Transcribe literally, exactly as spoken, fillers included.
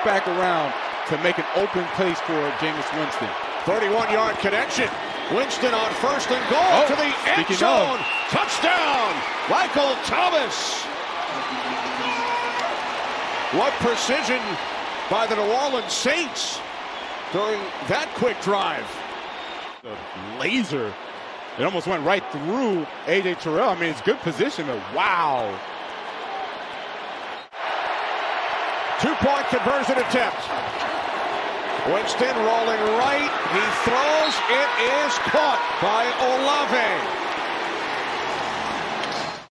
back around to make an open place for Jameis Winston. thirty-one yard connection. Winston on first and goal oh, to the end zone. Of. Touchdown, Michael Thomas. What precision by the New Orleans Saints during that quick drive. A laser. It almost went right through A J Terrell. I mean, it's good position, but wow. Two-point conversion attempt. Winston rolling right. He throws. It is caught by Olave.